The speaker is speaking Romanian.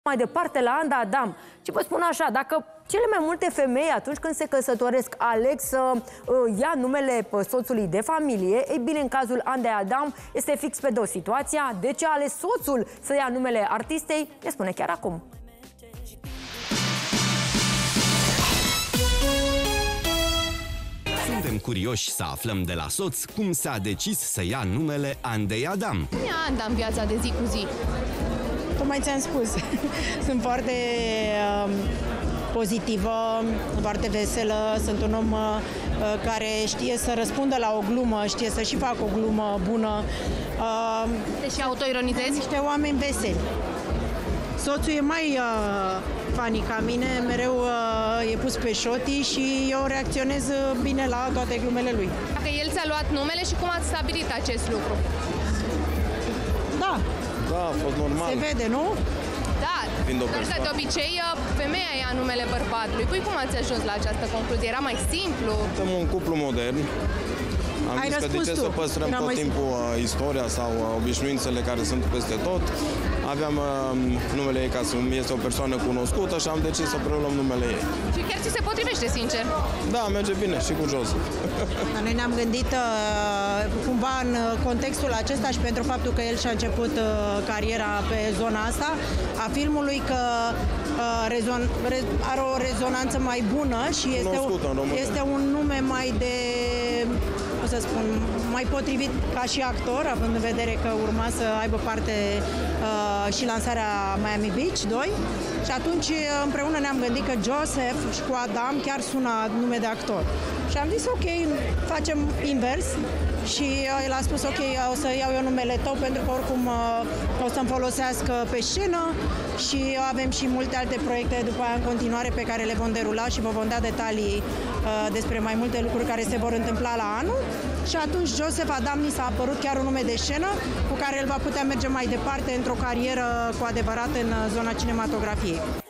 mai departe la Anda Adam. Și vă spun așa, dacă cele mai multe femei atunci când se căsătoresc aleg să ia numele soțului de familie, ei bine, în cazul Andei Adam este fix pe dos situația. De ce a ales soțul să ia numele artistei? Ne spune chiar acum. Suntem curioși să aflăm de la soț cum s-a decis să ia numele Andei Adam. Cum e Anda în viața de zi cu zi? Tocmai ți-am spus. Sunt foarte pozitivă, foarte veselă. Sunt un om care știe să răspundă la o glumă, știe să și facă o glumă bună. Te și autoironizezi? Niște oameni veseli. Soțul e mai funny ca mine, mereu e pus pe șotii și eu reacționez bine la toate glumele lui. Dacă el ți-a luat numele și cum ați stabilit acest lucru? Da. Da, a fost normal. Se vede, nu? Da, doar că de obicei femeia ia numele bărbatului. Voi cum ați ajuns la această concluzie? Era mai simplu? Suntem un cuplu modern. Am zis că de ce să păstrăm tot timpul istoria sau obișnuințele care sunt peste tot. Aveam numele ei ca să este o persoană cunoscută și am decis să preluăm numele ei. Și chiar ți se potrivește, sincer? Da, merge bine și cu Joseph. Noi ne-am gândit cumva în contextul acesta și pentru faptul că el și-a început cariera pe zona asta a filmului, că are o rezonanță mai bună și este un nume mai de, cum să spun, mai potrivit ca și actor, având în vedere că urma să aibă parte și lansarea Miami Beach 2. Și atunci împreună ne-am gândit că Joseph și cu Adam chiar sună nume de actor. Și am zis ok, facem invers. Și el a spus ok, o să iau eu numele tău pentru că oricum o să-mi folosească pe scenă și avem și multe alte proiecte după aia în continuare pe care le vom derula și vă vom da detalii despre mai multe lucruri care se vor întâmpla la anul. Și atunci Joseph Adam mi s-a apărut chiar un nume de scenă cu care el va putea merge mai departe într-o carieră cu adevărat în zona cinematografiei.